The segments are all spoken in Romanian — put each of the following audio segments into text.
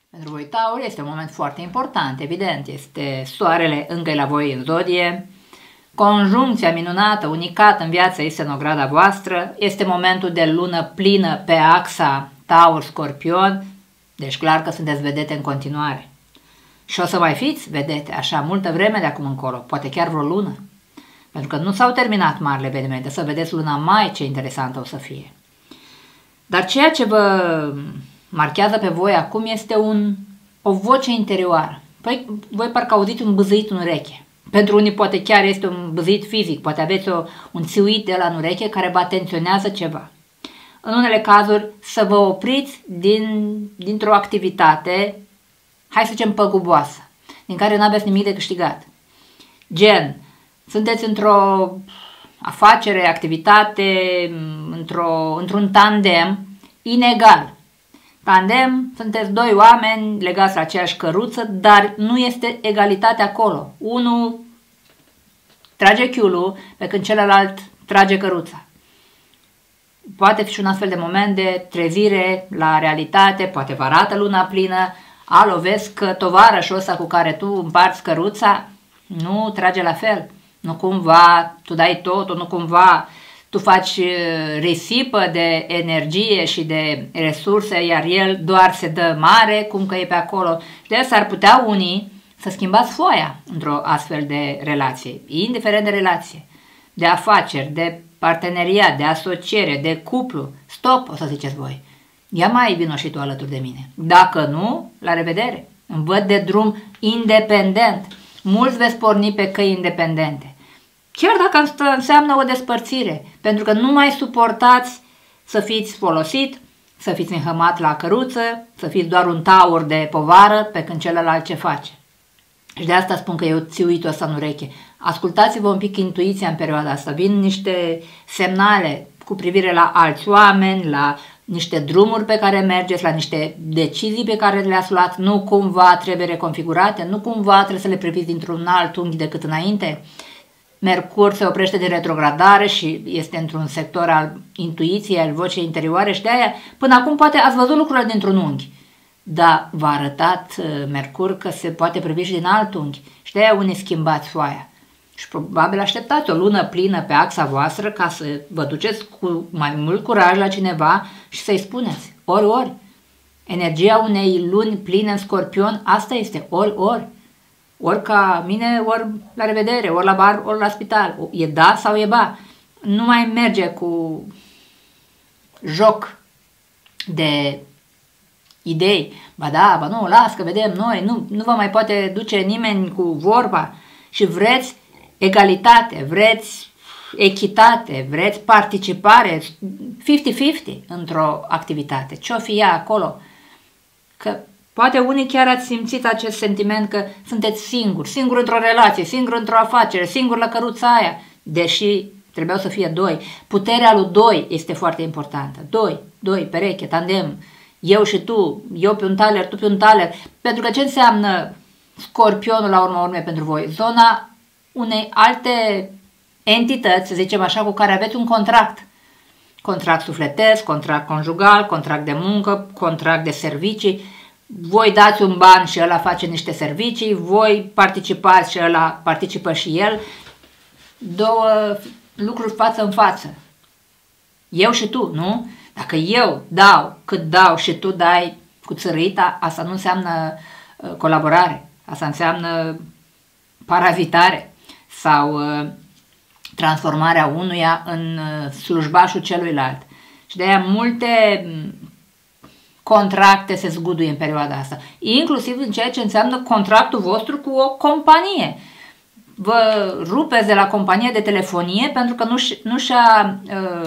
Pentru voi, Tauri, este un moment foarte important, evident. Este soarele încă la voi în zodie. Conjuncția minunată, unicată în viață este în ograda voastră. Este momentul de lună plină pe axa Taur-Scorpion. Deci clar că sunteți vedete în continuare. Și o să mai fiți vedete așa multă vreme de acum încolo, poate chiar vreo lună. Pentru că nu s-au terminat marile evenimente, să vedeți luna mai ce interesantă o să fie. Dar ceea ce vă marchează pe voi acum este o voce interioară. Păi voi parcă auziți un bâzâit în ureche. Pentru unii poate chiar este un bâzâit fizic, poate aveți un țiuit de la în ureche care vă atenționează ceva. În unele cazuri să vă opriți dintr-o activitate, hai să zicem păguboasă, din care nu aveți nimic de câștigat. Gen, sunteți într-o afacere, activitate, într-un tandem inegal. Tandem, sunteți doi oameni legați la aceeași căruță, dar nu este egalitate acolo. Unul trage chiulul, pe când celălalt trage căruța. Poate fi și un astfel de moment de trezire la realitate, poate vă arată luna plină, alo, vezi că tovarășul ăsta cu care tu împarți căruța nu trage la fel. Nu cumva tu dai totul, nu cumva tu faci risipă de energie și de resurse, iar el doar se dă mare, cum că e pe acolo. Și de asta ar putea unii să schimbați foaia într-o astfel de relație, indiferent de relație, de afaceri, de parteneriat, de asociere, de cuplu. Stop, o să ziceți voi. Ia mai vino și tu alături de mine. Dacă nu, la revedere. Îmi văd de drum independent. Mulți veți porni pe căi independente. Chiar dacă asta înseamnă o despărțire, pentru că nu mai suportați să fiți folosit, să fiți înhămat la căruță, să fiți doar un taur de povară, pe când celălalt ce face. Și de asta spun că eu țiuitul ăsta în ureche. Ascultați-vă un pic intuiția în perioada asta. Vin niște semnale cu privire la alți oameni, la niște drumuri pe care mergeți, la niște decizii pe care le-ați luat. Nu cumva trebuie reconfigurate, nu cumva trebuie să le priviți dintr-un alt unghi decât înainte. Mercur se oprește de retrogradare și este într-un sector al intuiției, al vocii interioare și de aia până acum poate ați văzut lucrurile dintr-un unghi. Dar v-a arătat Mercur că se poate privi și din alt unghi și de aia unii schimbați foaia. Și probabil așteptați o lună plină pe axa voastră ca să vă duceți cu mai mult curaj la cineva și să-i spuneți ori. Energia unei luni pline în Scorpion, asta este ori. Ori ca mine, ori la revedere, ori la bar, ori la spital. E da sau e ba. Nu mai merge cu joc de idei. Ba da, ba nu, las că vedem noi. Nu vă mai poate duce nimeni cu vorba. Și vreți egalitate, vreți echitate, vreți participare 50-50 într-o activitate. Ce-o fi ea acolo? Că poate unii chiar ați simțit acest sentiment că sunteți singur într-o relație, singur într-o afacere, singur la căruța aia, deși trebuiau să fie doi. Puterea lui doi este foarte importantă. Doi, pereche, tandem, eu și tu, eu pe un taler, tu pe un taler. Pentru că ce înseamnă Scorpionul la urma urmei pentru voi? Zona unei alte entități, să zicem așa, cu care aveți un contract. Contract sufletesc, contract conjugal, contract de muncă, contract de servicii. Voi dați un ban și ăla face niște servicii, voi participați și ăla participă și el. Două lucruri față în față. Eu și tu, nu? Dacă eu dau cât dau și tu dai cu țărâita, asta nu înseamnă colaborare. Asta înseamnă parazitare sau transformarea unuia în slujbașul celuilalt. Și de aia multe contracte se zguduie în perioada asta, inclusiv în ceea ce înseamnă contractul vostru cu o companie. Vă rupeți de la compania de telefonie pentru că nu și-a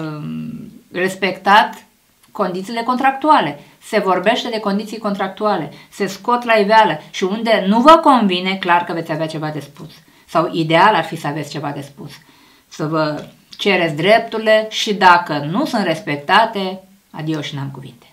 respectat condițiile contractuale. Se vorbește de condiții contractuale, se scot la iveală și unde nu vă convine, clar că veți avea ceva de spus. Sau ideal ar fi să aveți ceva de spus. Să vă cereți drepturile și dacă nu sunt respectate, adio și n-am cuvinte.